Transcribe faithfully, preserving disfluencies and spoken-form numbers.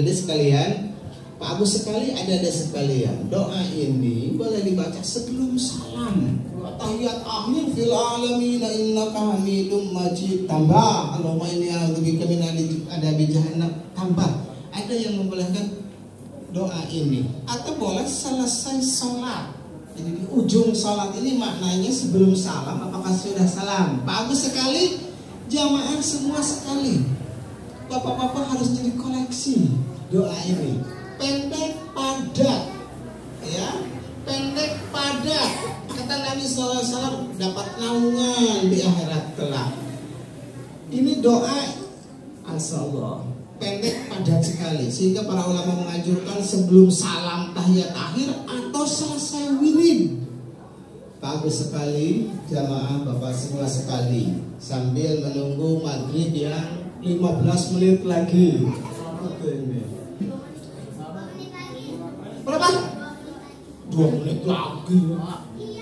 Jadi sekalian, Pak Agus sekali ada-ada sekalian, doa ini boleh dibaca sebelum salam. Tahiyat akhir fil alamin innaka hamidum majid. Tambah Allahumma inni a'udzubika min adzabi jahannam. Tambah. Ada yang membolehkan doa ini. Atau boleh selesai sholat. Jadi di ujung sholat ini maknanya sebelum salam apakah sudah salam? Pak Agus sekali, jamaah semua sekali. Bapak-bapak harus jadi koleksi doa ini. Pendek padat, ya, pendek padat. Kata Nabi Sallallahu Alaihi Wasallam dapat naungan di akhirat kelak. Ini doa, Asallah, pendek padat sekali. Sehingga para ulama menganjurkan sebelum salam tahiyat akhir atau selesai wirid. Bagus sekali, jamaah bapak semua sekali. Sambil menunggu maghrib yang lima belas menit lagi. Berapa? Dua menit lagi.